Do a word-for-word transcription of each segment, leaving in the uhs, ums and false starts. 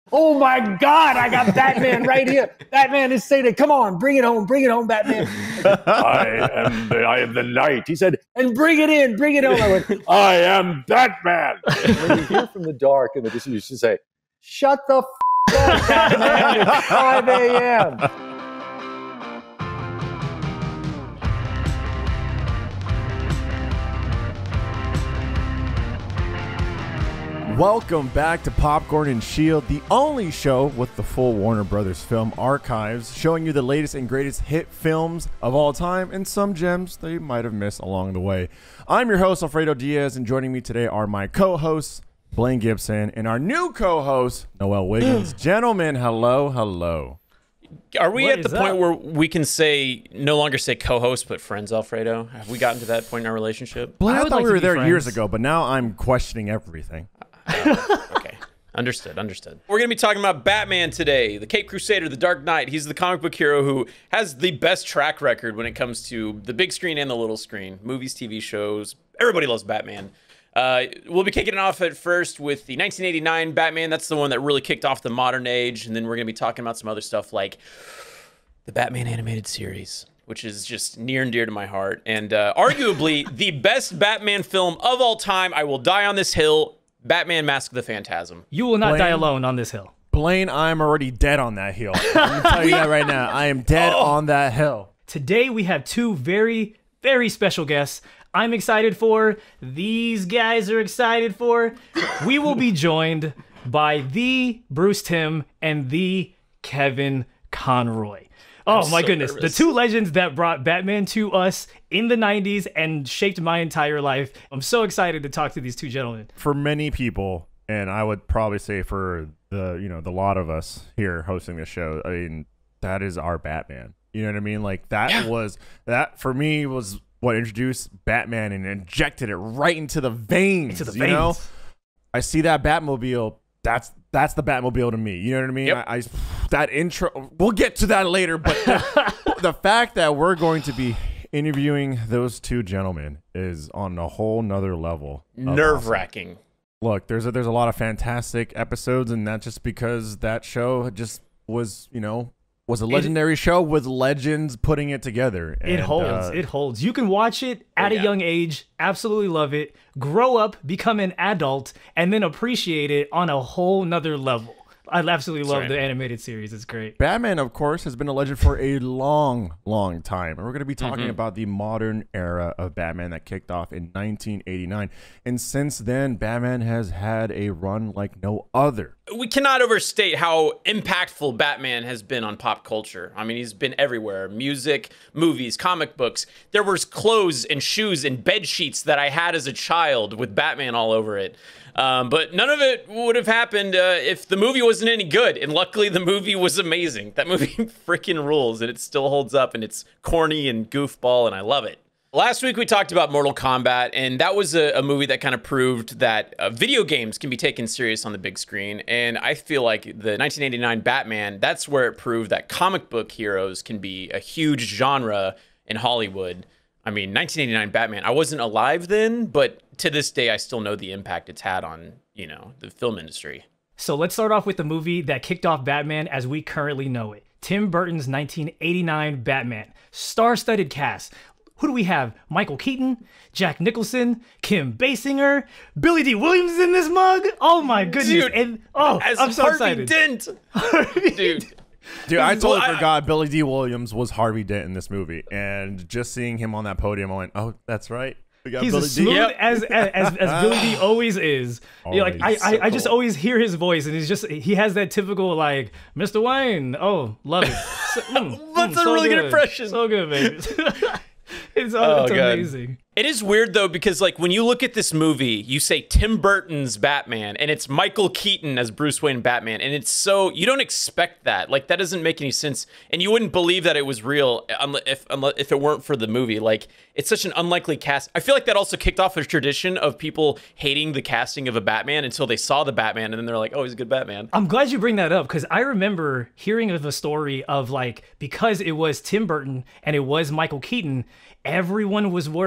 Oh my God, I got Batman right here. Batman is saying, come on, bring it home, bring it home, Batman. I am the, I am the knight. He said, and bring it in, bring it home. I went, I am Batman. And when you hear from the dark in the distance, you should say, shut the f*** up, Batman. It's five a.m. Welcome back to Popcorn and Shield, the only show with the full Warner Brothers film archives, showing you the latest and greatest hit films of all time and some gems that you might have missed along the way. I'm your host, Alfredo Diaz, and joining me today are my co-hosts, Blaine Gibson, and our new co-host, Noel Wiggins. Gentlemen, hello, hello. Are we what at the up? point where we can say, no longer say co-host, but friends, Alfredo? Have we gotten to that point in our relationship? Blaine, I, I would thought like we to were be there friends. years ago, but now I'm questioning everything. Okay. Understood, understood. We're going to be talking about Batman today, the Caped Crusader, the Dark Knight. He's the comic book hero who has the best track record when it comes to the big screen and the little screen. Movies, T V shows. Everybody loves Batman. Uh, we'll be kicking it off at first with the nineteen eighty-nine Batman. That's the one that really kicked off the modern age. And then we're going to be talking about some other stuff like the Batman animated series, which is just near and dear to my heart. And uh, arguably the best Batman film of all time. I will die on this hill. Batman Mask of the Phantasm. You will not Blaine? die alone on this hill. Blaine, I'm already dead on that hill. I'm going to tell you that right now. I am dead Oh. on that hill. Today we have two very, very special guests I'm excited for. These guys are excited for. We will be joined by the Bruce Timm and the Kevin Conroy. Oh I'm my so goodness. nervous. The two legends that brought Batman to us in the nineties and shaped my entire life. I'm so excited to talk to these two gentlemen. For many people, and I would probably say for the, you know, the lot of us here hosting this show, I mean, that is our Batman. You know what I mean? Like that Yeah. was, that for me was what introduced Batman and injected it right into the veins. Into the you know? veins. I see that Batmobile. That's that's the Batmobile to me. You know what I mean? Yep. I, I that intro. We'll get to that later, but the, the fact that we're going to be interviewing those two gentlemen is on a whole nother level. of Nerve awesome. wracking. Look, there's a, there's a lot of fantastic episodes, and that's just because that show just was, you know, was a legendary show with legends putting it together. It And, holds. uh, It holds. You can watch it at Oh, a yeah. young age, absolutely love it, grow up, become an adult, and then appreciate it on a whole nother level. I absolutely love right. the animated series. It's great. Batman, of course, has been a legend for a long, long time. And we're going to be talking Mm-hmm. about the modern era of Batman that kicked off in nineteen eighty-nine. And since then, Batman has had a run like no other. We cannot overstate how impactful Batman has been on pop culture. I mean, he's been everywhere. Music, movies, comic books. There was clothes and shoes and bed sheets that I had as a child with Batman all over it. Um, but none of it would have happened uh, if the movie wasn't any good. And luckily, the movie was amazing. That movie freaking rules, and it still holds up, and it's corny and goofball, and I love it. Last week, we talked about Mortal Kombat, and that was a, a movie that kind of proved that uh, video games can be taken serious on the big screen. And I feel like the nineteen eighty-nine Batman, that's where it proved that comic book heroes can be a huge genre in Hollywood. I mean, nineteen eighty-nine Batman, I wasn't alive then, but to this day, I still know the impact it's had on, you know, the film industry. So let's start off with the movie that kicked off Batman as we currently know it. Tim Burton's nineteen eighty-nine Batman. Star-studded cast. Who do we have? Michael Keaton, Jack Nicholson, Kim Basinger, Billy D. Williams in this mug. Oh my goodness! Dude, and oh, As I'm so Harvey excited. Dent, dude. Dude, I totally Well, I- forgot Billy D. Williams was Harvey Dent in this movie. And just seeing him on that podium, I went, oh, that's right. We got He's Billy as smooth D. Yep. as, as as Billy D always is. You know, like I, Always. I, I So just cool. always hear his voice, and he's just he has that typical like Mister Wayne. Oh, love it. So, mm, That's mm, a so really good impression. So good, baby. it's oh, Oh, it's God. amazing. It is weird though, because like when you look at this movie, you say Tim Burton's Batman and it's Michael Keaton as Bruce Wayne Batman, and it's so you don't expect that. Like that doesn't make any sense, and you wouldn't believe that it was real unless if unless, if it weren't for the movie. Like it's such an unlikely cast. I feel like that also kicked off a tradition of people hating the casting of a Batman until they saw the Batman, and then they're like, "Oh, he's a good Batman." I'm glad you bring that up because I remember hearing of a story of like because it was Tim Burton and it was Michael Keaton, everyone was worried that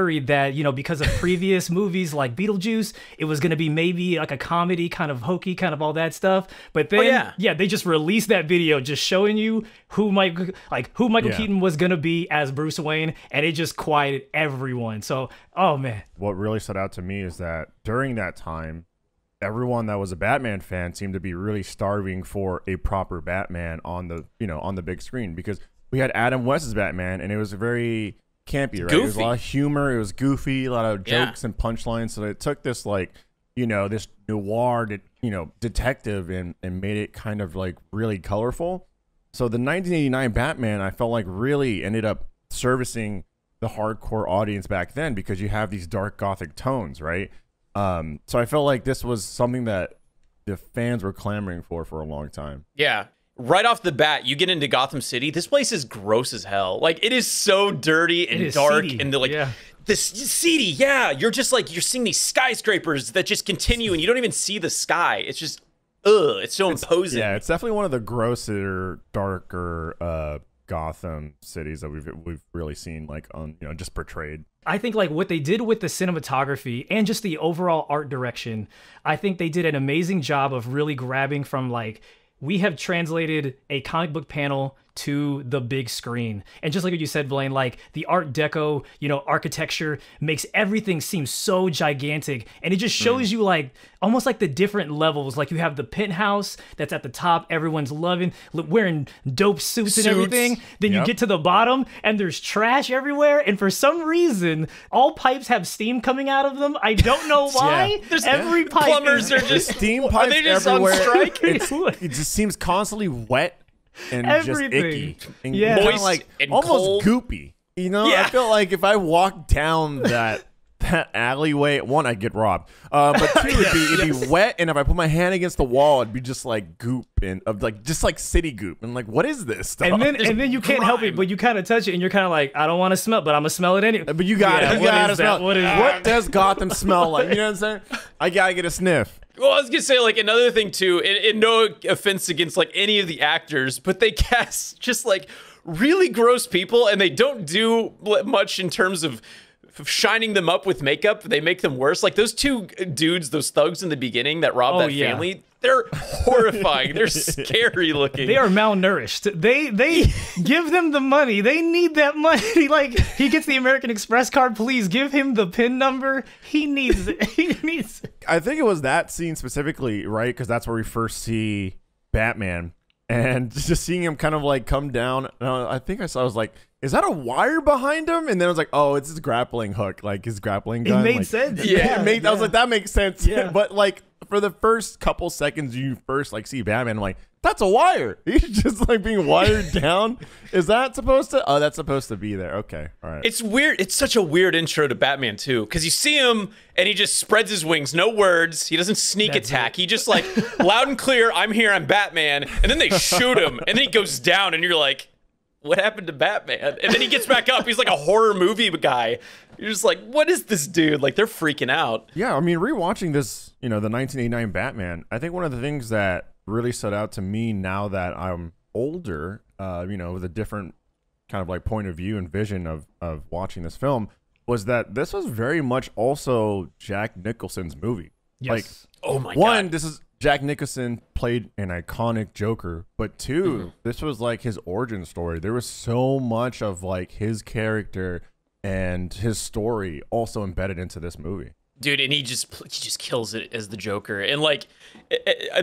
that, you know, because of previous movies like Beetlejuice, it was going to be maybe like a comedy, kind of hokey, kind of all that stuff. But then, oh, yeah. yeah, they just released that video just showing you who Mike, like who Michael Yeah. Keaton was going to be as Bruce Wayne, and it just quieted everyone. So, oh man. What really stood out to me is that during that time, everyone that was a Batman fan seemed to be really starving for a proper Batman on the, you know, on the big screen, because we had Adam West's Batman and it was very campy, right? Goofy. It was a lot of humor, it was goofy, a lot of Yeah. jokes and punchlines. So it took this like, you know, this noir, de- you know, detective and and made it kind of like really colorful. So the nineteen eighty-nine Batman, I felt like really ended up servicing the hardcore audience back then, because you have these dark gothic tones, right? Um, so I felt like this was something that the fans were clamoring for for a long time. Yeah. Right off the bat, you get into Gotham City. This place is gross as hell. Like, it is so dirty and It is dark, seedy. and the like Yeah. this seedy. Yeah, you're just like you're seeing these skyscrapers that just continue, and you don't even see the sky. It's just, ugh, it's so imposing. Yeah, it's definitely one of the grosser, darker uh, Gotham cities that we've we've really seen, like on you know just portrayed. I think like what they did with the cinematography and just the overall art direction, I think they did an amazing job of really grabbing from like, we have translated a comic book panel to the big screen. And just like what you said, Blaine, like the Art Deco, you know, architecture makes everything seem so gigantic. And it just shows you like almost like the different levels. Like you have the penthouse that's at the top, everyone's loving, li- wearing dope suits, Suits. and everything. Then Yep. you get to the bottom and there's trash everywhere. And for some reason, all pipes have steam coming out of them. I don't know why. There's- Every pipe plumbers is- are just Steam are pipes they just everywhere. on strike? It's, it just seems constantly wet and Everything. just icky. And Yeah. kinda Moist like and almost cold. goopy. You know, Yeah. I feel like if I walked down that that alleyway, one, I'd get robbed. Uh, but two, it'd, be, it'd be wet, and if I put my hand against the wall, it'd be just like goop and of like just like city goop. And like, what is this stuff? And then, There's and then you can't help it, grime. but you kind of touch it, and you're kind of like, I don't want to smell, but I'm gonna smell it anyway. but you got Yeah, it. You what got to is that? smell. What is what that? does Gotham smell like? You know what I'm saying? I gotta get a sniff. Well, I was gonna say, like, another thing too, and, and no offense against like any of the actors, but they cast just like really gross people, and they don't do much in terms of f- shining them up with makeup. They make them worse. Like those two dudes, those thugs in the beginning that robbed Oh, that yeah. family, they're horrifying. They're scary looking. They are malnourished. They they give them the money. They need that money. Like he gets the American Express card. Please give him the PIN number. He needs it. He needs it. I think it was that scene specifically, right? Because that's where we first see Batman, and just seeing him kind of like come down. Uh, I think I saw. I was like, "Is that a wire behind him?" And then I was like, "Oh, it's his grappling hook, like his grappling gun." It made like, sense. Yeah, it made, I was like, "That makes sense." Yeah. But like for the first couple seconds, you first like see Batman. I'm like, "That's a wire." He's just like being wired down. Is that supposed to? Oh, that's supposed to be there. Okay, all right. It's weird. It's such a weird intro to Batman too, because you see him and he just spreads his wings, no words. He doesn't sneak That's attack. it. He just like loud and clear, "I'm here, I'm Batman," and then they shoot him, and then he goes down, and you're like, "What happened to Batman?" And then he gets back up. He's like a horror movie guy. You're just like, "What is this dude?" Like they're freaking out. Yeah, I mean, rewatching this, you know, the nineteen eighty-nine Batman, I think one of the things that really stood out to me now that I'm older, uh, you know, with a different kind of like point of view and vision of, of watching this film, was that this was very much also Jack Nicholson's movie. Like, Yes. Oh my one, god. this is Jack Nicholson played an iconic Joker, but two, Mm-hmm. this was like his origin story. There was so much of like his character and his story also embedded into this movie. Dude, and he just he just kills it as the Joker. And like, I,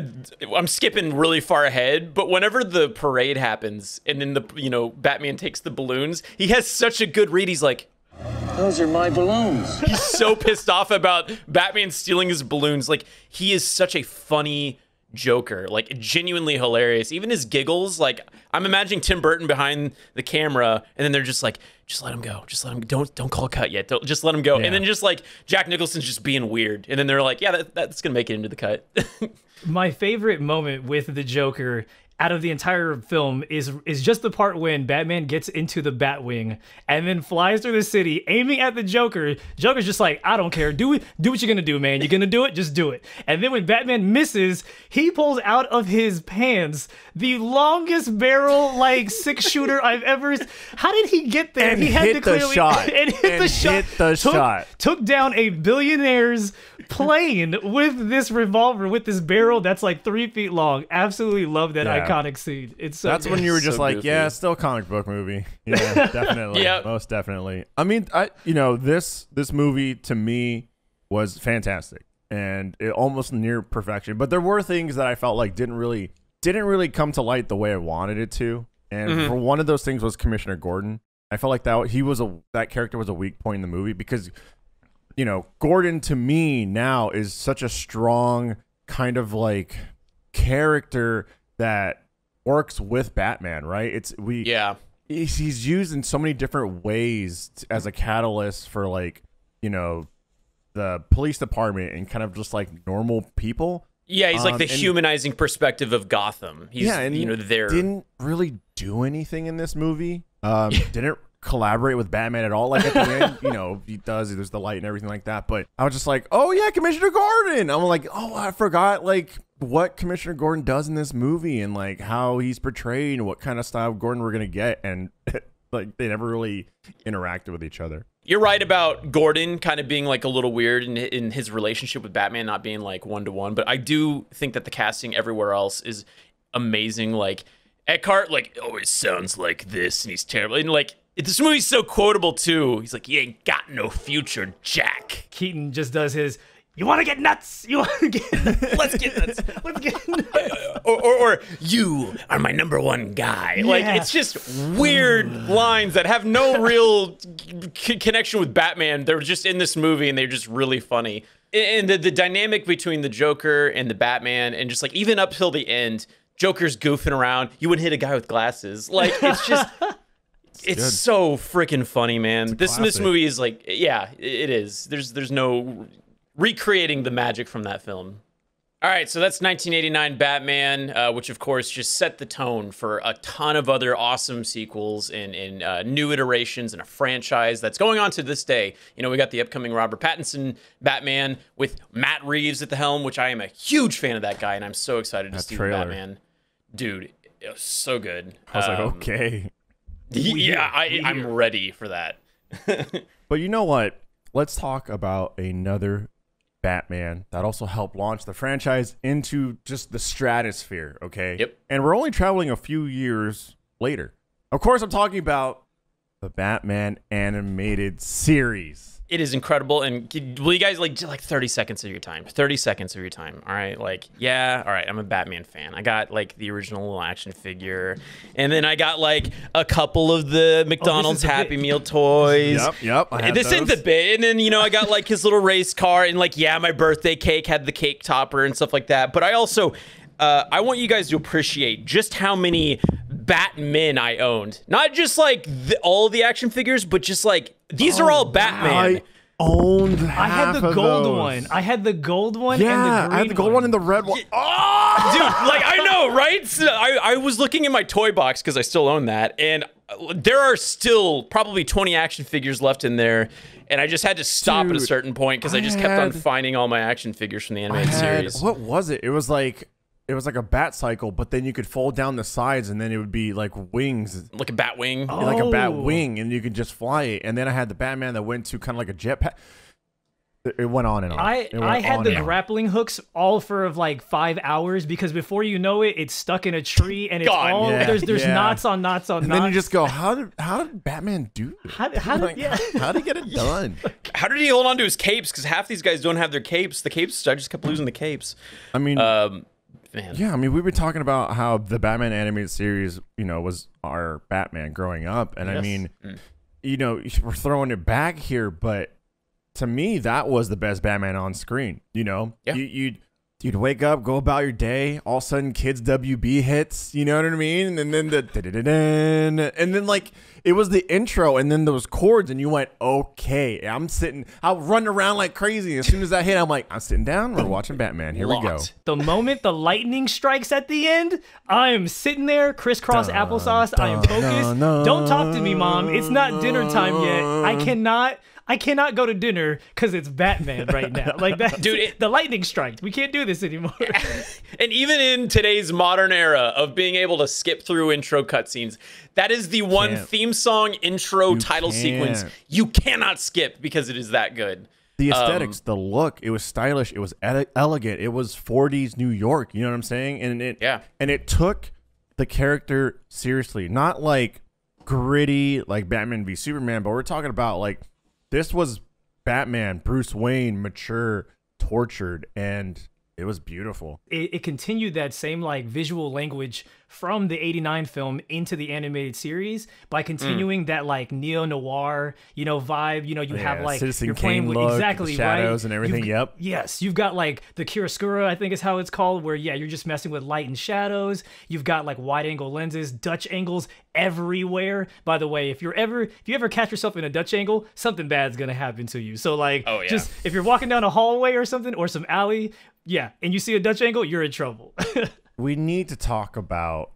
I, I'm skipping really far ahead, but whenever the parade happens, and then the you know Batman takes the balloons, he has such a good read. He's like, Those are my balloons. he's so pissed off about Batman stealing his balloons. Like, he is such a funny Joker, like genuinely hilarious. Even his giggles, like I'm imagining Tim Burton behind the camera, and then they're just like, just let him go, just let him, don't don't call cut yet, don't, just let him go. Yeah. And then just like Jack Nicholson's just being weird, and then they're like, yeah, that, that's gonna make it into the cut. My favorite moment with the Joker, out of the entire film is is just the part when Batman gets into the Batwing and then flies through the city aiming at the Joker. Joker's just like, I don't care. Do it. Do what you're gonna do, man. You're gonna do it. Just do it. And then when Batman misses, he pulls out of his pants the longest barrel like six shooter I've ever. How did he get there? And he had hit to the clearly shot. and hit And the shot. hit the took, shot. Took down a billionaire's plane with this revolver, with this barrel that's like three feet long. Absolutely love that Yeah. iconic scene. It's so That's good. when you were just So like, goofy. yeah, still comic book movie. Yeah, definitely. Yep. Most definitely. I mean, I you know, this this movie to me was fantastic and it almost near perfection. But there were things that I felt like didn't really didn't really come to light the way I wanted it to. And Mhm. for one of those things was Commissioner Gordon. I felt like that he was a that character was a weak point in the movie because you know, Gordon to me now is such a strong kind of like character that works with Batman, right? It's we Yeah. he's, he's used in so many different ways t- as a catalyst for like, you know, the police department and kind of just like normal people. Yeah, he's like Um, the and- humanizing perspective of Gotham. He's, yeah, and you know, there. didn't really do anything in this movie. Um, didn't collaborate with Batman at all. Like at the end, you know, he does. There's the light and everything like that. But I was just like, oh yeah, Commissioner Gordon. I'm like, oh, I forgot like what Commissioner Gordon does in this movie and like how he's portrayed and what kind of style of Gordon we're gonna get. And like they never really interacted with each other. You're right about Gordon kind of being like a little weird in, in his relationship with Batman, not being like one to one. But I do think that the casting everywhere else is amazing. Like Eckhart, like always sounds like this, and he's terrible. And like this movie's so quotable too. He's like, "You ain't got no future, Jack." Keaton just does his. You want to get nuts? You want to get? Let's get nuts. Let's get nuts. Or, or, or you are my number one guy. Like Yeah. it's just weird lines that have no real c- connection with Batman. They're just in this movie and they're just really funny. And the, the dynamic between the Joker and the Batman, and just like even up till the end, Joker's goofing around. You wouldn't hit a guy with glasses. Like it's just. It's good. so freaking funny, man. This this classic. movie is like, yeah, it is. There's there's no recreating the magic from that film. All right, so that's nineteen eighty-nine Batman, uh, which of course just set the tone for a ton of other awesome sequels and, and uh, new iterations and a franchise that's going on to this day. You know, we got the upcoming Robert Pattinson Batman with Matt Reeves at the helm, which I am a huge fan of that guy, and I'm so excited to That see trailer. the Batman. Dude, it was so good. I was like, Um, okay. yeah, I, I'm ready for that. But you know what? Let's talk about another Batman that also helped launch the franchise into just the stratosphere, okay? Yep. And we're only traveling a few years later. Of course, I'm talking about the Batman animated series. It is incredible, and can- will you guys like just like thirty seconds of your time? thirty seconds of your time. All right, like yeah, all right. I'm a Batman fan. I got like the original action figure, and then I got like a couple of the McDonald's the Happy bit. Meal toys. Yep, yep, I had This isn't the those. bit, and then you know I got like his little race car, and like yeah, my birthday cake had the cake topper and stuff like that. But I also, uh, I want you guys to appreciate just how many Batmen I owned. Not just like the, all the action figures, but just like these are all Batman. I owned I had half the of gold those. one. I had the gold one Yeah, and the green I had the gold one and the red one. Oh! Dude, like I know, right? So I, I was looking in my toy box because I still own that, and there are still probably twenty action figures left in there, and I just had to stop at a Dude, certain point because I, I just kept on had- finding all my action figures from the I animated had- series. What was it? It was like it was like a bat cycle, but then you could fold down the sides, and then it would be like wings, Like a Batwing. like a bat Oh. wing, and you could just fly it. And then I had the Batman that went to kind of like a jetpack. It it went on and on. I, It went I had on the and on. grappling hooks all for of like five hours because before you know it, it's stuck in a tree and it's God, all yeah, there's there's yeah. knots on knots on And knots. then you just go, how did how did Batman do this? How- how did- Like, yeah. how did he get it done? How did he hold on to his capes? Because half these guys don't have their capes. The capes, I just kept losing the capes. I mean, Um, man. yeah, I mean, we've been talking about how the Batman animated series, you know, was our Batman growing up, and I Yes. mean, you know, we're throwing it back here, but to me, that was the best Batman on screen. You know, Yeah. you you'd, you'd wake up, go about your day, all of a sudden, Kids W B hits. You know what I mean? And then the da-da-da-da, and then like it was the intro and then those chords and you went, okay, I'm sitting, I'll run around like crazy. As soon as that hit, I'm like, I'm sitting down, we're watching Batman. Here we go. The moment the lightning strikes at the end, I am sitting there, crisscross Dun, applesauce. I am focused. dun, dun, Don't talk to me, Mom. It's not dinner time yet. I cannot. I cannot go to dinner because it's Batman right now. Like that, Dude, it- the lightning strike. We can't do this anymore. And even in today's modern era of being able to skip through intro cutscenes, that is the one Can't. theme song intro You title sequence can't. you cannot skip because it is that good. The Um, aesthetics, the look, it was stylish, it was ele- elegant, it was forties New York. You know what I'm saying? And it, Yeah. and it took the character seriously, not like gritty like Batman v Superman, but we're talking about like this was Batman, Bruce Wayne, mature, tortured, and it was beautiful. It, it continued that same like visual language from the eighty-nine film into the animated series by continuing that like neo-noir, you know, vibe. You know, you have Yeah, like Citizen you're playing Kane with look, exactly the shadows right. and everything. You've- Yep. Yes, you've got like the chiaroscuro, I think is how it's called, where yeah, you're just messing with light and shadows. You've got like wide-angle lenses, Dutch angles everywhere. By the way, if you're ever if you ever catch yourself in a Dutch angle, something bad's gonna happen to you. So like, Oh, yeah. just if you're walking down a hallway or something or some alley, yeah, and you see a Dutch angle, you're in trouble. We need to talk about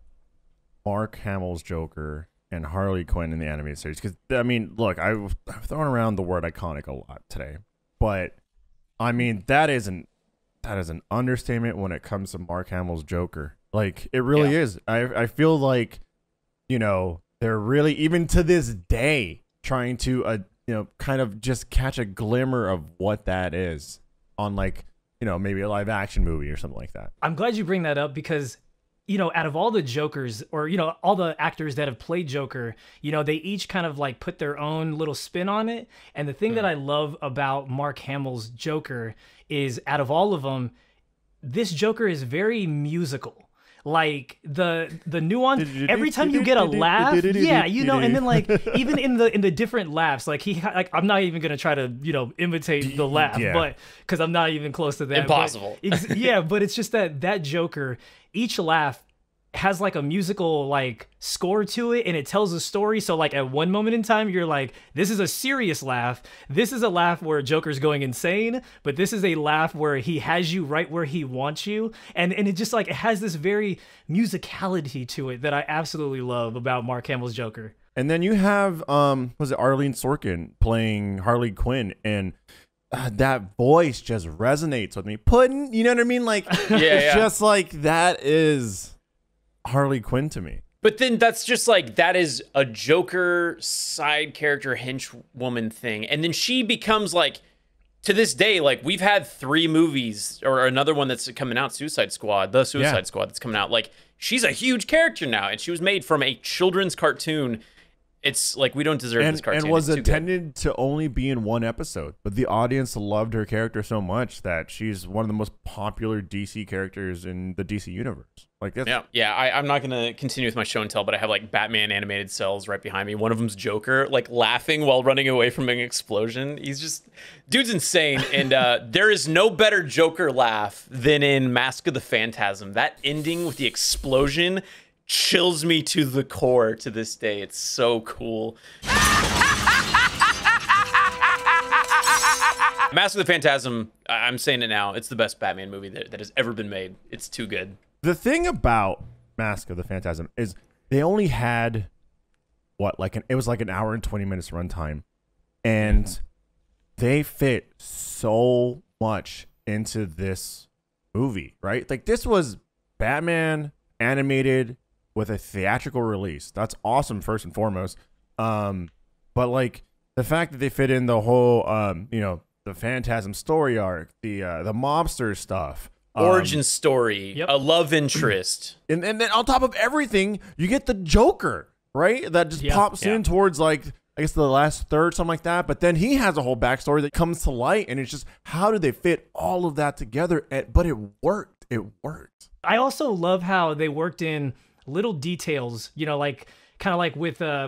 Mark Hamill's Joker and Harley Quinn in the animated series because I mean, look, I've, I've thrown around the word iconic a lot today, but I mean that isn't that is an understatement when it comes to Mark Hamill's Joker. Like it really Yeah. is. I I feel like you know they're really even to this day trying to uh, you know kind of just catch a glimmer of what that is on like you know maybe a live action movie or something like that. I'm glad you bring that up because, you know, out of all the Jokers or, you know, all the actors that have played Joker, you know, they each kind of like put their own little spin on it. And the thing that I love about Mark Hamill's Joker is out of all of them, this Joker is very musical. Like the the nuance every time you get a laugh, yeah, you know, and then like even in the in the different laughs, like he like I'm not even gonna try to you know imitate the laugh, Yeah. but because I'm not even close to that. but Impossible. ex- yeah, but it's just that that Joker, each laugh has like a musical like score to it and it tells a story. So like at one moment in time you're like, this is a serious laugh, this is a laugh where Joker's going insane, but this is a laugh where he has you right where he wants you, and and it just like it has this very musicality to it that I absolutely love about Mark Hamill's Joker. And then you have, um, was it Arlene Sorkin playing Harley Quinn, and uh, that voice just resonates with me. Puddin', you know what I mean? Like, Yeah, it's yeah. just like that is Harley Quinn to me. But then that's just like that is a Joker side character henchwoman thing, and then she becomes like to this day like we've had three movies or another one that's coming out, Suicide Squad, the Suicide Yeah. Squad that's coming out. Like she's a huge character now, and she was made from a children's cartoon. It's like we don't deserve And, this cartoon. and was It's too good. intended to only be in one episode, but the audience loved her character so much that she's one of the most popular D C characters in the D C universe. Like that's Yeah, yeah. I, I'm not gonna continue with my show and tell, but I have like Batman animated cells right behind me. One of them's Joker, like laughing while running away from an explosion. He's just, dude's insane. And uh, there is no better Joker laugh than in Mask of the Phantasm. That ending with the explosion chills me to the core to this day. It's so cool. Mask of the Phantasm. I- I'm saying it now. It's the best Batman movie that, that has ever been made. It's too good. The thing about Mask of the Phantasm is they only had what like an it was like an hour and twenty minutes runtime, and they fit so much into this movie, right? Like this was Batman animated with a theatrical release. That's awesome first and foremost. Um, but like the fact that they fit in the whole um, you know, the Phantasm story arc, the uh, the mobster stuff. Um, Origin story, Yep. a love interest. And, and then on top of everything, you get the Joker, right? That just Yeah, pops yeah. in towards like, I guess the last third, something like that. But then he has a whole backstory that comes to light. And it's just, how do they fit all of that together? And, but it worked. It worked. I also love how they worked in little details, you know, like kind of like with uh with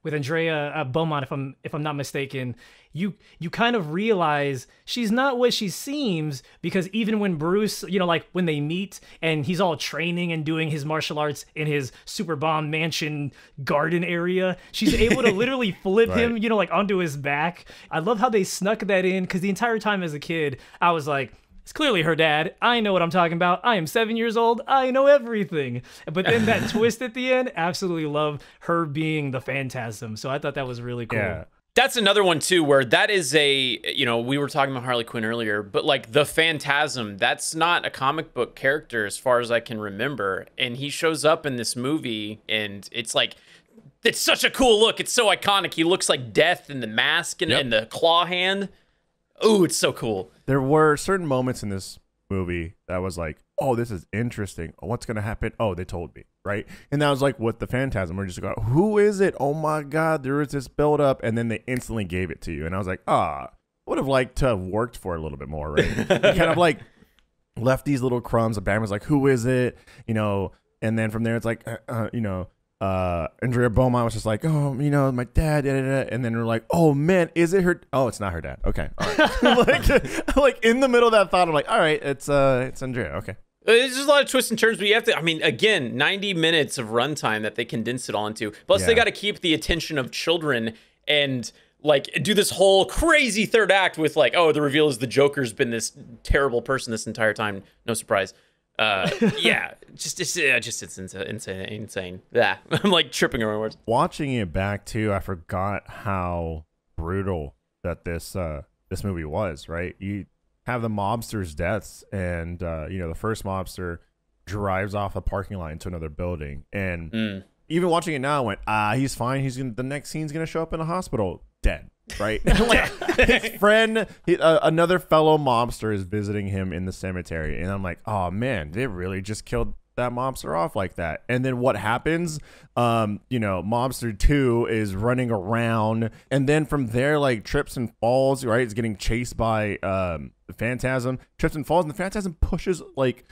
with Andrea uh, Beaumont, if I'm if I'm not mistaken, you you kind of realize she's not what she seems, because even when Bruce, you know, like when they meet and he's all training and doing his martial arts in his super bomb mansion garden area, she's able to literally flip Right. him, you know, like onto his back. I love how they snuck that in, because the entire time as a kid, I was like, it's clearly her dad. I know what I'm talking about. I am seven years old. I know everything. But then that twist at the end, absolutely love her being the Phantasm. So I thought that was really cool. Yeah. That's another one too, where that is a, you know, we were talking about Harley Quinn earlier, but like the Phantasm, that's not a comic book character as far as I can remember. And he shows up in this movie and it's like, it's such a cool look. It's so iconic. He looks like Death in the mask and, Yep. and the claw hand. Ooh, it's so cool. There were certain moments in this movie that was like, oh, this is interesting. What's going to happen? Oh, they told me, right? And that was like with the Phantasm. We're just going, who is it? Oh my God, there is this build up. And then they instantly gave it to you. And I was like, ah, I would have liked to have worked for it a little bit more, right? You kind of like left these little crumbs. Batman was like, who is it? You know, and then from there, it's like, uh, uh, you know, Uh, Andrea Beaumont was just like, oh, you know, my dad, da, da, da. And then we're like, oh man, is it her? Oh, it's not her dad. Okay, all right. like, like in the middle of that thought, I'm like, all right, it's uh, it's Andrea. Okay. There's just a lot of twists and turns, but you have to, I mean, again, ninety minutes of runtime that they condense it all into. Plus, Yeah. they got to keep the attention of children and like do this whole crazy third act with like, oh, the reveal is the Joker's been this terrible person this entire time. No surprise. Uh, yeah, just it's uh, just it's insane, insane, insane. Yeah, I'm like tripping over words. Watching it back too, I forgot how brutal that this uh this movie was. Right, you have the mobsters' deaths, and uh, you know the first mobster drives off a parking lot into another building, and Mm. even watching it now, I went, ah, he's fine. He's gonna the next scene's gonna show up in a hospital, dead. Right, like his friend, he, uh, another fellow mobster is visiting him in the cemetery, and I'm like, oh man, they really just killed that mobster off like that. And then what happens? Um, you know, mobster two is running around, and then from there, like trips and falls. Right, he's getting chased by um the Phantasm, trips and falls, and the Phantasm pushes like.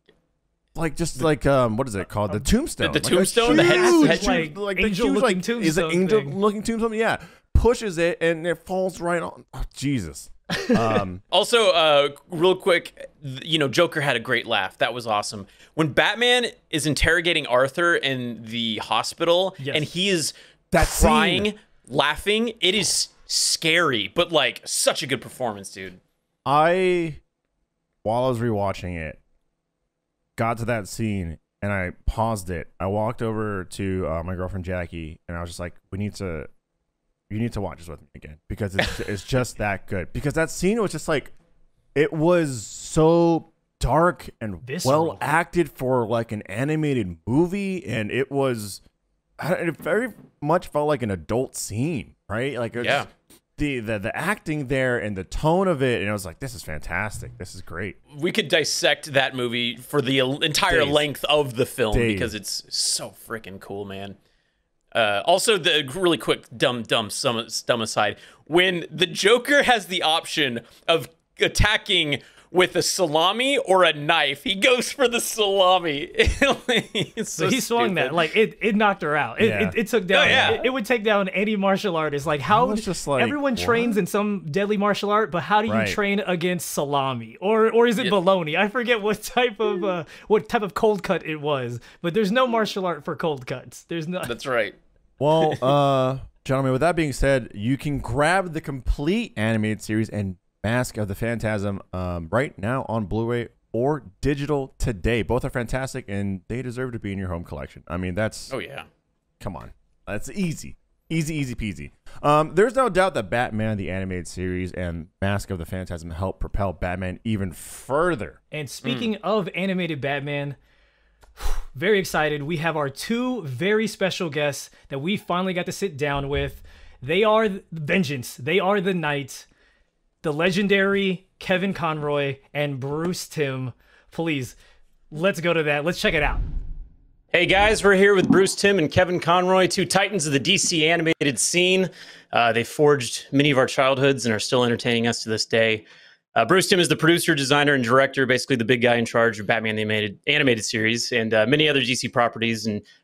Like just like um, what is it called? The tombstone. The- the Like a tombstone, the head- huge, head- like, like the angel huge, looking like, is it tombstone angel thing. looking tombstone? Yeah, pushes it and it falls right on. Oh, Jesus. Um, Also, uh, real quick, th- you know, Joker had a great laugh. That was awesome. When Batman is interrogating Arthur in the hospital Yes. and he is That crying, scene. laughing, it is scary, but like such a good performance, dude. I, while I was rewatching it, got to that scene and I paused it. I walked over to uh, my girlfriend Jackie and I was just like, "We need to, you need to watch this with me again because it's it's just that good." Because that scene was just like, it was so dark and Visceral. well acted for like an animated movie, and it was, it very much felt like an adult scene, right? Like it was Yeah. the, the the acting there and the tone of it, and I was like, this is fantastic. This is great. We could dissect that movie for the el- entire Days. length of the film Days. because it's so freaking cool, man. Uh, also, the really quick dumb, dumb, sum- dumb aside: when the Joker has the option of attacking with a salami or a knife, he goes for the salami. It's So so he swung that, stupid. like it, it knocked her out. It, Yeah. it, it took down. Oh, yeah. it, it would take down any martial artist. Like how was just like, everyone what? trains in some deadly martial art, but how do you Right. train against salami or or is it Yeah. bologna? I forget what type of uh, what type of cold cut it was. But there's no martial art for cold cuts. There's no. That's right. Well, uh, gentlemen, with that being said, you can grab the complete animated series and Mask of the Phantasm um, right now on Blu-ray or digital today. Both are fantastic, and they deserve to be in your home collection. I mean, that's Oh yeah. come on, that's easy, easy, easy peasy. Um, there's no doubt that Batman the Animated Series and Mask of the Phantasm helped propel Batman even further. And speaking of animated Batman, very excited. We have our two very special guests that we finally got to sit down with. They are the Vengeance. They are the Knight. The legendary Kevin Conroy and Bruce Timm. Please, let's go to that. Let's check it out. Hey guys, we're here with Bruce Timm and Kevin Conroy, two titans of the D C animated scene. Uh, they forged many of our childhoods and are still entertaining us to this day. Uh, Bruce Timm is the producer, designer, and director, basically the big guy in charge of Batman the animated, animated series and uh, many other D C properties. And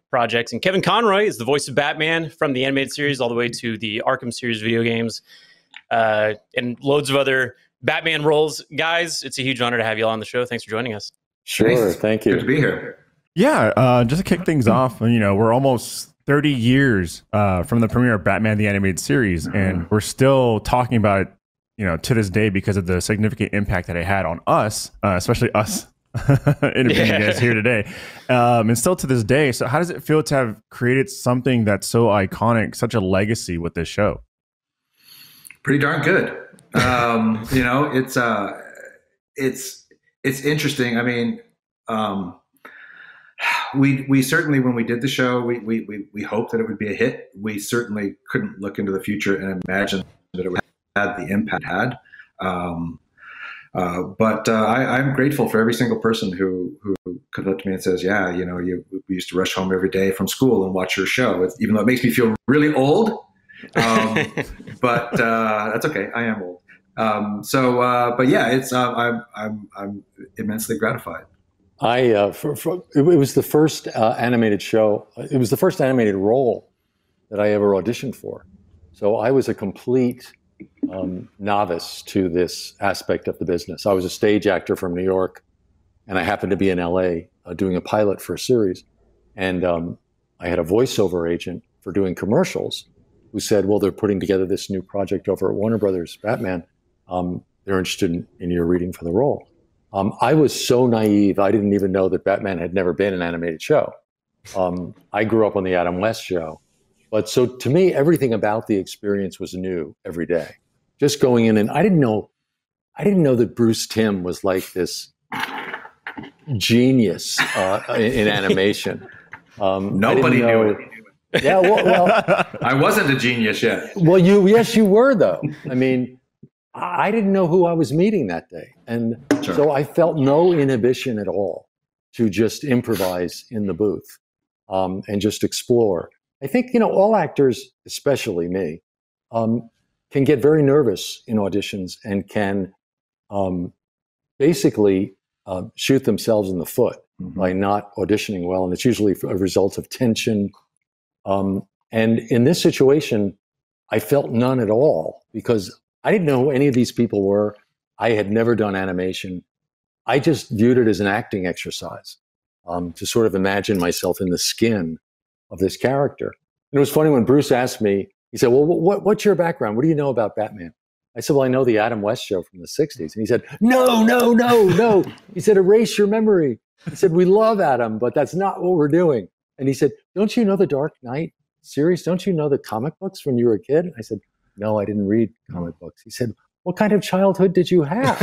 projects. And Kevin Conroy is the voice of Batman from the animated series all the way to the Arkham series video games, uh, and loads of other Batman roles. Guys, it's a huge honor to have you all on the show. Thanks for joining us. Sure, Thanks. thank you. Good to be here. Yeah, uh, just to kick things off, you know, we're almost thirty years uh, from the premiere of Batman the Animated Series, and we're still talking about it, you know, to this day because of the significant impact that it had on us, uh, especially us interviewing Yeah. you guys here today, um, and still to this day. So how does it feel to have created something that's so iconic, such a legacy with this show? Pretty darn good. Um, you know, it's uh, it's it's interesting. I mean, um, we we certainly, when we did the show, we we we we hoped that it would be a hit. We certainly couldn't look into the future and imagine that it would have the impact it had. Um, uh, but uh, I, I'm grateful for every single person who who comes up to me and says, "Yeah, you know, you we used to rush home every day from school and watch your show." It's, even though it makes me feel really old, um, but uh, that's okay. I am old. Um, so, uh, but yeah, it's uh, I'm I'm I'm immensely gratified. I uh, for, for, it was the first uh, animated show. It was the first animated role that I ever auditioned for. So I was a complete um, novice to this aspect of the business. I was a stage actor from New York, and I happened to be in L A uh, doing a pilot for a series. And um, I had a voiceover agent for doing commercials who said, "Well, they're putting together this new project over at Warner Brothers, Batman. Um, they're interested in, in your reading for the role." Um, I was so naive, I didn't even know that Batman had never been an animated show. Um, I grew up on the Adam West show. But so to me, everything about the experience was new every day. Just going in, and I didn't know, I didn't know that Bruce Timm was like this genius uh, in, in animation. Um, Nobody know, knew it. Yeah, well, well, I wasn't a genius yet. well, you, yes, you were though. I mean, I didn't know who I was meeting that day. And Sure. so I felt no inhibition at all to just improvise in the booth um, and just explore. I think, you know, all actors, especially me, um, can get very nervous in auditions and can um, basically uh, shoot themselves in the foot mm-hmm. by not auditioning well. And it's usually a result of tension. Um, and in this situation, I felt none at all because I didn't know who any of these people were. I had never done animation. I just viewed it as an acting exercise um, to sort of imagine myself in the skin of this character. And it was funny when Bruce asked me, he said, "Well, what, what's your background? What do you know about Batman?" I said, "Well, I know the Adam West show from the sixties. And he said, no, no, no, no. He said, "Erase your memory." He said, "We love Adam, but that's not what we're doing." And he said, "Don't you know the Dark Knight series? Don't you know the comic books when you were a kid?" I said, "No, I didn't read comic books." He said, "What kind of childhood did you have?"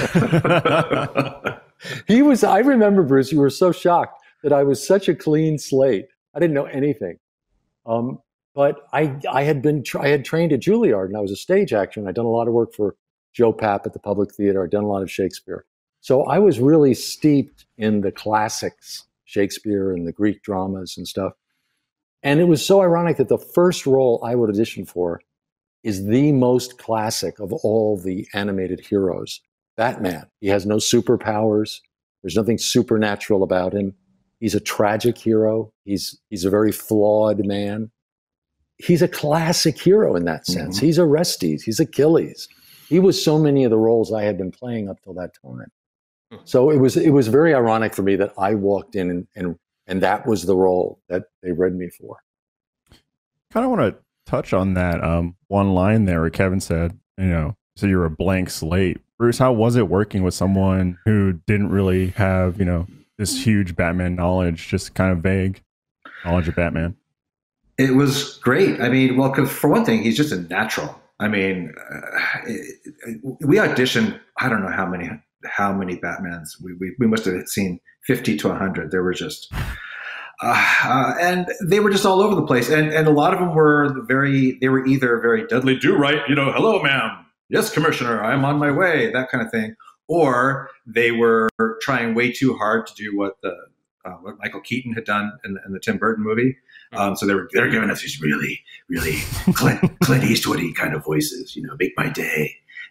He was, I remember, Bruce, you were so shocked that I was such a clean slate. I didn't know anything. Um, but I, I had been, I had trained at Juilliard and I was a stage actor and I'd done a lot of work for Joe Papp at the Public Theater. I'd done a lot of Shakespeare. So I was really steeped in the classics, Shakespeare and the Greek dramas and stuff. And it was so ironic that the first role I would audition for is the most classic of all the animated heroes, Batman. He has no superpowers. There's nothing supernatural about him. He's a tragic hero. He's he's a very flawed man. He's a classic hero in that sense. Mm-hmm. He's Orestes. He's Achilles. He was so many of the roles I had been playing up till that time. So it was it was very ironic for me that I walked in and and, and that was the role that they read me for. Kind of want to touch on that um, one line there where Kevin said, you know, so you're a blank slate. Bruce, how was it working with someone who didn't really have, you know, this huge Batman knowledge, just kind of vague knowledge of Batman? It was great. I mean, well, 'cause for one thing, he's just a natural. I mean, uh, it, it, we auditioned, I don't know how many how many Batmans. We, we, we must have seen fifty to one hundred. There were just... Uh, uh, and they were just all over the place. And, and a lot of them were very, they were either very Dudley Do-Right, you know, "Hello, ma'am. Yes, Commissioner, I'm on my way," that kind of thing. Or they were trying way too hard to do what the uh, what Michael Keaton had done in, in the Tim Burton movie. Um, so they were, they're giving us these really, really Clint, Clint Eastwood-y kind of voices, you know, "Make my day."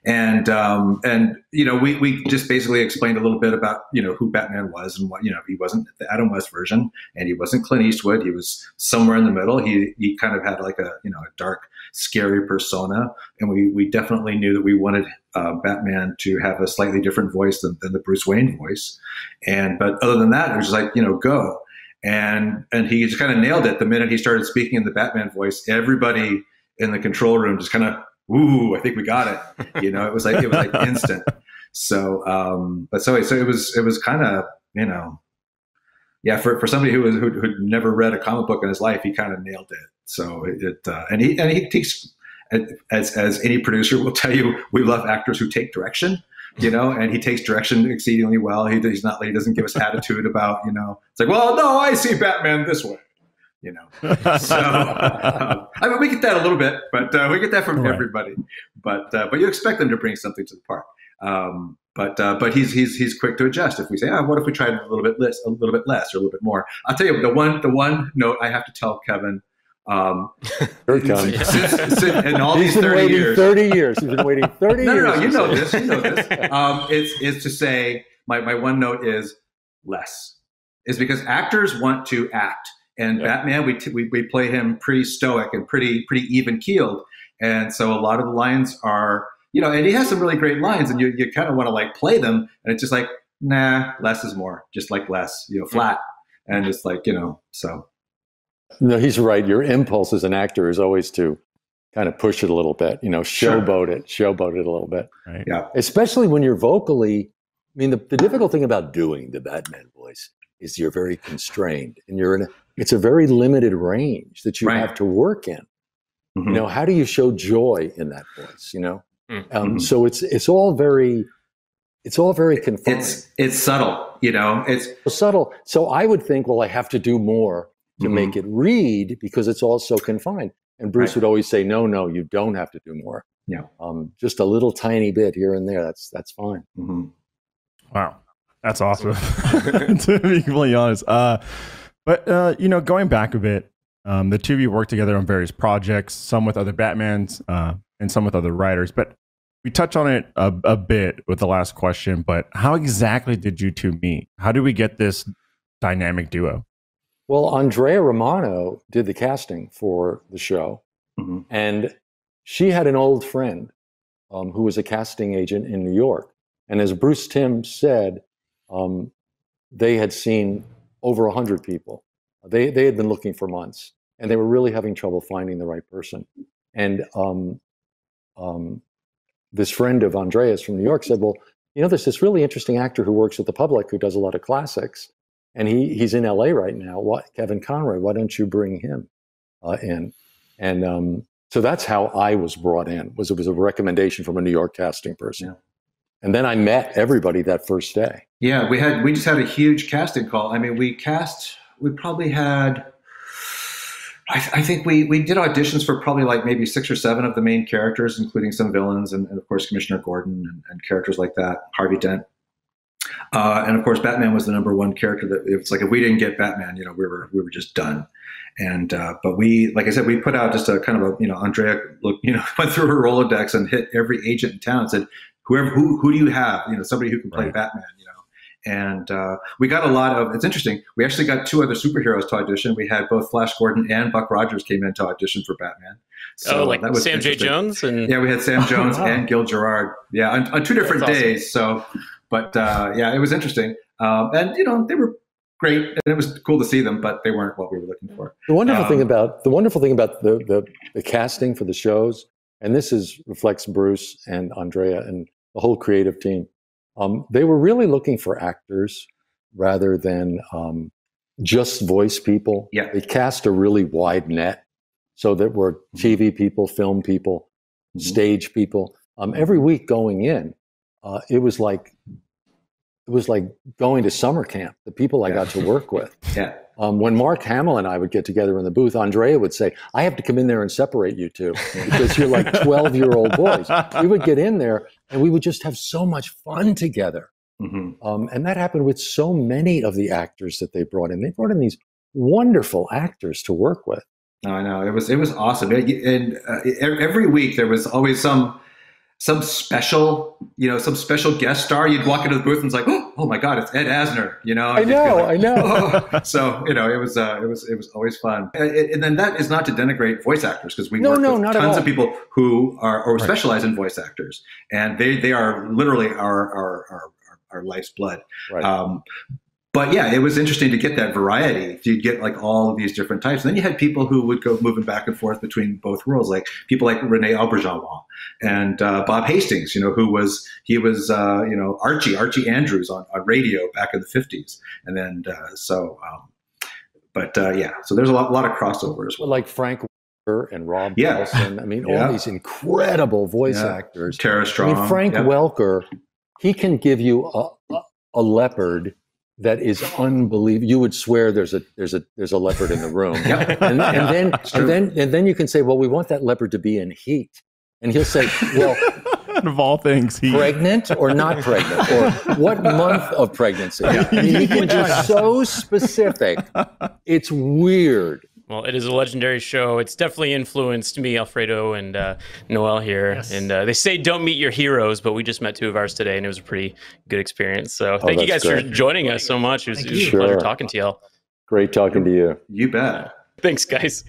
And um, and you know, we we just basically explained a little bit about you know who Batman was and what you know he wasn't the Adam West version, and he wasn't Clint Eastwood. He was somewhere in the middle. He he kind of had like a you know a dark, scary persona, and we we definitely knew that we wanted uh, Batman to have a slightly different voice than, than the Bruce Wayne voice. And but other than that, it was just like you know go, and and he just kind of nailed it the minute he started speaking in the Batman voice. Everybody in the control room just kind of. Ooh, I think we got it. You know, it was like it was like instant. So, um, but so so it was it was kind of you know, yeah. For, for somebody who was who who'd never read a comic book in his life, he kind of nailed it. So it, it uh, and he and he takes as as any producer will tell you, we love actors who take direction. You know, and he takes direction exceedingly well. He he's not he doesn't give us attitude about you know. It's like, well, no, I see Batman this way. You know, so uh, I mean, we get that a little bit, but uh, we get that from right. everybody. But uh, but you expect them to bring something to the park. Um, but uh, but he's he's he's quick to adjust. If we say, oh, what if we tried a little bit less, a little bit less, or a little bit more? I'll tell you the one the one note I have to tell Kevin. Um, Here it comes. Since, since, in all He's these been thirty waiting years, thirty years. He's been waiting thirty no, years. No, no, you know this. You know this. Um, it's is to say my my one note is less. Is because actors want to act. And yeah. Batman, we, t- we we play him pretty stoic and pretty pretty even keeled, and so a lot of the lines are, you know, and he has some really great lines, and you you kind of want to like play them, and it's just like, nah, less is more, just like less, you know, flat, yeah. and just like you know, so. No, he's right. Your impulse as an actor is always to kind of push it a little bit, you know, showboat sure. it, showboat it a little bit. Right. Yeah. Especially when you're vocally. I mean, the, the difficult thing about doing the Batman voice is you're very constrained, and you're in a. It's a very limited range that you right. have to work in. Mm-hmm. You know, how do you show joy in that voice? You know, mm-hmm. um, so it's it's all very, it's all very confined. It's it's subtle. You know, it's subtle. So I would think, well, I have to do more to mm-hmm. make it read because it's all so confined. And Bruce right. would always say, no, no, you don't have to do more. Yeah, um, just a little tiny bit here and there. That's that's fine. Mm-hmm. Wow, that's awesome. To be completely honest. Uh, But, uh, you know, going back a bit, um, the two of you worked together on various projects, some with other Batmans uh, and some with other writers. But we touched on it a, a bit with the last question. But how exactly did you two meet? How did we get this dynamic duo? Well, Andrea Romano did the casting for the show. Mm-hmm. And she had an old friend um, who was a casting agent in New York. And as Bruce Timm said, um, they had seen over a hundred people. They they had been looking for months, and they were really having trouble finding the right person. And um, um, this friend of Andreas from New York said, "Well, you know, there's this really interesting actor who works with the public who does a lot of classics, and he he's in L A right now. What, Kevin Conroy? Why don't you bring him uh, in?" And um, so that's how I was brought in. Was it was a recommendation from a New York casting person. Yeah. And then I met everybody that first day. Yeah, we had we just had a huge casting call. I mean, we cast. We probably had. I, th- I think we we did auditions for probably like maybe six or seven of the main characters, including some villains, and, and of course Commissioner Gordon and, and characters like that, Harvey Dent, uh, and of course Batman was the number one character. That it's like if we didn't get Batman, you know, we were we were just done. And uh, but we, like I said, we put out just a kind of a you know Andrea look you know went through her Rolodex and hit every agent in town and said, whoever, who, who do you have? You know, somebody who can play right. Batman, you know. And uh, we got a lot of, it's interesting, we actually got two other superheroes to audition. We had both Flash Gordon and Buck Rogers came in to audition for Batman. So oh, like that was Sam J. Jones? And yeah, we had Sam Jones wow. and Gil Gerard. Yeah, on, on two different That's days. Awesome. So, but uh, yeah, it was interesting. Um, and, you know, they were great. And it was cool to see them, but they weren't what we were looking for. The wonderful um, thing about, the wonderful thing about the, the, the casting for the shows, and this is reflects Bruce and Andrea and the whole creative team. Um, they were really looking for actors rather than um, just voice people. Yeah. They cast a really wide net so that we're T V people, film people, mm-hmm. stage people. Um, every week going in, uh, it was like it was like going to summer camp. The people I yeah. got to work with. Yeah. Um, when Mark Hamill and I would get together in the booth, Andrea would say, I have to come in there and separate you two because you're like twelve-year-old boys. We would get in there and we would just have so much fun together. Mm-hmm. Um, and that happened with so many of the actors that they brought in. They brought in these wonderful actors to work with. No, I know. It was it was awesome. And uh, every week there was always some some special, you know, some special guest star. You'd walk into the booth and it's like, oh my God, it's Ed Asner, you know? I know, like, I know. Oh. So, you know, it was, uh, it was, it was always fun. And, and then that is not to denigrate voice actors, because we no, work no, with not tons at all. of people who are, or Right. specialize in voice actors, and they, they are literally our, our, our, our life's blood. Right. Um, But yeah, it was interesting to get that variety. You'd get like all of these different types. And then you had people who would go moving back and forth between both worlds, like people like Rene Auberjonois and uh, Bob Hastings, you know, who was, he was, uh, you know, Archie, Archie Andrews on, on radio back in the fifties. And then, uh, so, um, but uh, yeah, so there's a lot, lot of crossover as well. Like Frank Welker and Rob Yeah. Wilson. I mean, Yeah. all these incredible voice Yeah. actors. Tara I Strong. mean, Frank yeah. Welker, he can give you a, a, a leopard that is unbelievable. You would swear there's a there's a there's a leopard in the room. Yep. And, and then It's true. and then and then you can say, well, we want that leopard to be in heat, and he'll say, well, of all things, he pregnant or not pregnant, or what month of pregnancy. I mean, he can be so specific. It's weird. Well, it is a legendary show. It's definitely influenced me, Alfredo, and uh, Noel here. Yes. And uh, they say don't meet your heroes, but we just met two of ours today, and it was a pretty good experience. So thank you guys that's great. for joining us so much. It was, it was a Sure. pleasure talking to y'all. Great talking to you. You bet. Thanks, guys.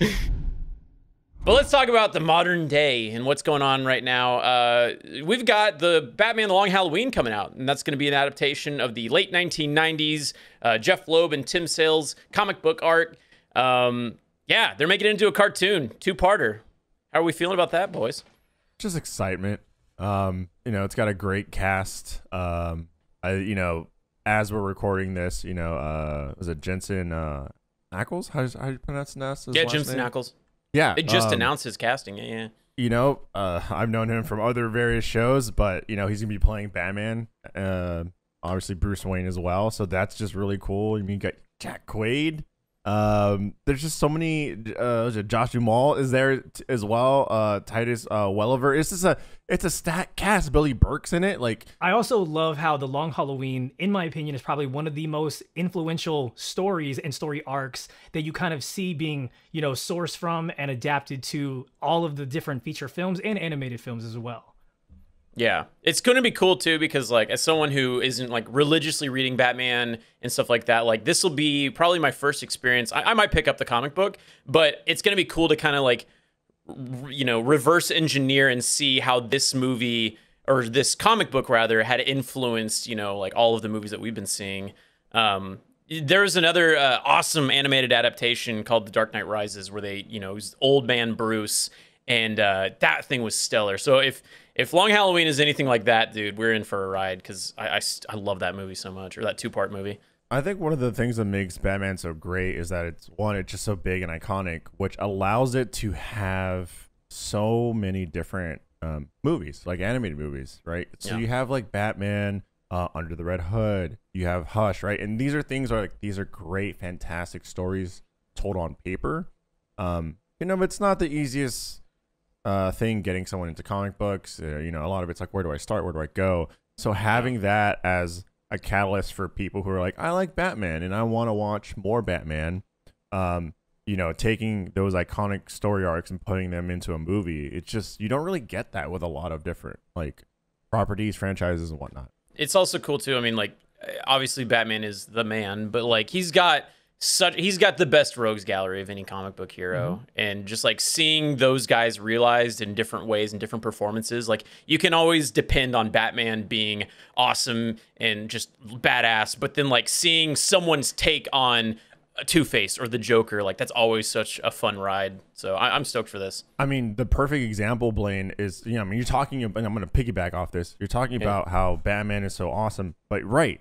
But let's talk about the modern day and what's going on right now. Uh, we've got the Batman The Long Halloween coming out, and that's going to be an adaptation of the late nineteen nineties uh, Jeff Loeb and Tim Sales comic book art. Um, yeah, they're making it into a cartoon, two-parter. How are we feeling about that, boys? just excitement. Um, you know, it's got a great cast. Um, I, you know, as we're recording this, you know, uh, was it Jensen uh, Ackles? How how do you pronounce his Yeah, last Jensen name? Ackles. Yeah, They just um, announced his casting. Yeah, yeah. You know, uh, I've known him from other various shows, but you know, he's gonna be playing Batman. Uh, obviously Bruce Wayne as well, so that's just really cool. I mean, you got Jack Quaid. Um, there's just so many. Uh, was it Josh Duhamel is there t- as well. Uh, Titus uh, Welliver. It's just a it's a stat cast. Billy Burke's in it. Like, I also love how The Long Halloween, in my opinion, is probably one of the most influential stories and story arcs that you kind of see being, you know, sourced from and adapted to all of the different feature films and animated films as well. Yeah, it's going to be cool too, because like as someone who isn't like religiously reading Batman and stuff like that, like this will be probably my first experience. I, I might pick up the comic book, but it's going to be cool to kind of like, r- you know, reverse engineer and see how this movie or this comic book rather had influenced, you know, like all of the movies that we've been seeing. Um, there's another uh, awesome animated adaptation called The Dark Knight Rises, where they, you know, it was old man Bruce, and uh, that thing was stellar. So if If Long Halloween is anything like that, dude, we're in for a ride, because I, I, I love that movie so much, or that two-part movie. I think one of the things that makes Batman so great is that it's one, it's just so big and iconic, which allows it to have so many different um, movies, like animated movies, right? So Yeah. you have like Batman, uh, Under the Red Hood, you have Hush, right? And these are things are like these are great, fantastic stories told on paper. Um, you know, but it's not the easiest uh, thing getting someone into comic books. Uh, you know, a lot of it's like, where do I start? Where do I go? So having that as a catalyst for people who are like, I like Batman and I want to watch more Batman. Um, you know, taking those iconic story arcs and putting them into a movie. It's just, you don't really get that with a lot of different like properties, franchises, and whatnot. It's also cool too. I mean, like, obviously Batman is the man, but like he's got such he's got the best rogues gallery of any comic book hero. Mm-hmm. And just like seeing those guys realized in different ways and different performances, like you can always depend on Batman being awesome and just badass, but then like seeing someone's take on Two-Face or the Joker, like that's always such a fun ride. So I, I'm stoked for this. I mean, the perfect example, Blaine, is, you know, I mean, you're talking about, and I'm going to piggyback off this. You're talking Yeah. about how Batman is so awesome, but right,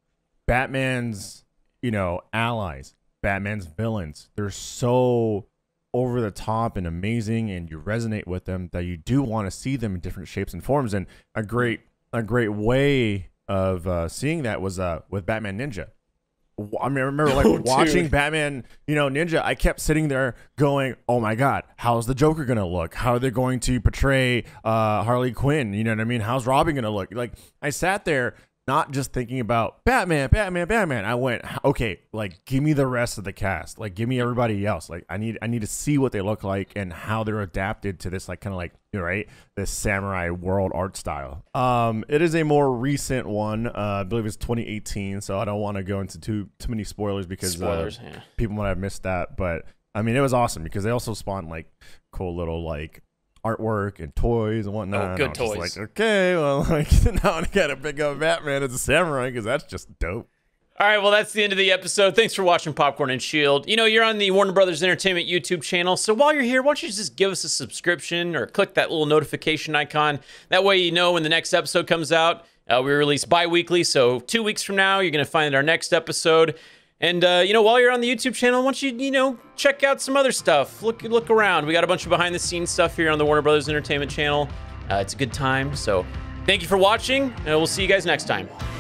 Batman's, you know, allies, Batman's villains, they're so over the top and amazing, and you resonate with them that you do want to see them in different shapes and forms. And a great, a great way of uh, seeing that was uh, with Batman Ninja. I mean, I remember like Oh, watching dude. Batman, you know, Ninja. I kept sitting there going, "Oh my God, how's the Joker gonna look? How are they going to portray uh, Harley Quinn? You know what I mean? How's Robin gonna look?" Like I sat there not just thinking about Batman, Batman, Batman. I went, okay, like give me the rest of the cast. Like give me everybody else. Like I need I need to see what they look like and how they're adapted to this like kind of like, right, this samurai world art style. Um it is a more recent one. Uh I believe it's twenty eighteen, so I don't want to go into too too many spoilers because spoilers, uh, yeah. people might have missed that, but I mean it was awesome because they also spawned like cool little like artwork and toys and whatnot. Oh, good and I was toys. just like, okay, well, like now I gotta pick up Batman as a samurai because that's just dope. All right, well, that's the end of the episode. Thanks for watching Popcorn and Shield. You know, you're on the Warner Brothers Entertainment YouTube channel, so while you're here, why don't you just give us a subscription or click that little notification icon. That way you know when the next episode comes out. Uh, we release bi-weekly, so two weeks from now, you're going to find our next episode. And, uh, you know, while you're on the YouTube channel, why don't you, you know, check out some other stuff. Look look around. We got a bunch of behind-the-scenes stuff here on the Warner Brothers Entertainment channel. Uh, it's a good time, so thank you for watching, and we'll see you guys next time.